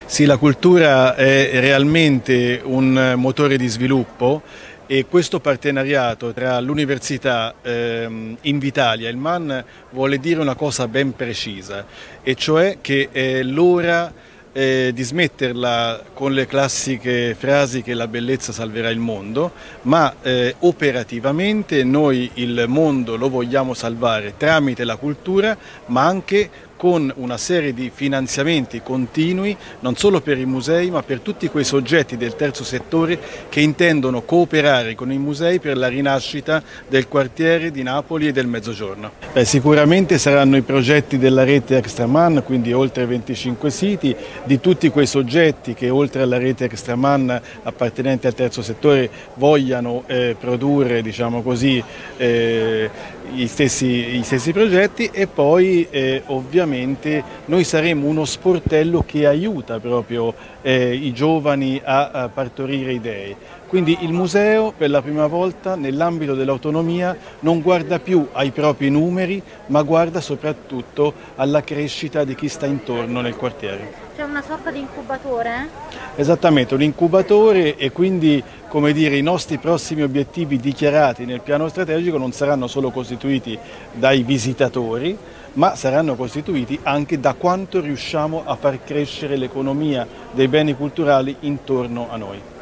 Sì, la cultura è realmente un motore di sviluppo e questo partenariato tra l'Università Invitalia e il MAN vuole dire una cosa ben precisa, e cioè che è l'ora di smetterla con le classiche frasi che la bellezza salverà il mondo, ma operativamente noi il mondo lo vogliamo salvare tramite la cultura, ma anche con una serie di finanziamenti continui, non solo per i musei, ma per tutti quei soggetti del terzo settore che intendono cooperare con i musei per la rinascita del quartiere di Napoli e del Mezzogiorno. Sicuramente saranno i progetti della rete Extraman, quindi oltre 25 siti, di tutti quei soggetti che oltre alla rete Extraman appartenenti al terzo settore vogliano produrre, diciamo così, gli stessi progetti, e poi ovviamente noi saremo uno sportello che aiuta proprio i giovani a partorire idee. Quindi il museo per la prima volta nell'ambito dell'autonomia non guarda più ai propri numeri, ma guarda soprattutto alla crescita di chi sta intorno nel quartiere. C'è una sorta di incubatore? Esattamente, un incubatore, e quindi, come dire, i nostri prossimi obiettivi dichiarati nel piano strategico non saranno solo costituiti dai visitatori, ma saranno costituiti anche da quanto riusciamo a far crescere l'economia dei beni culturali intorno a noi.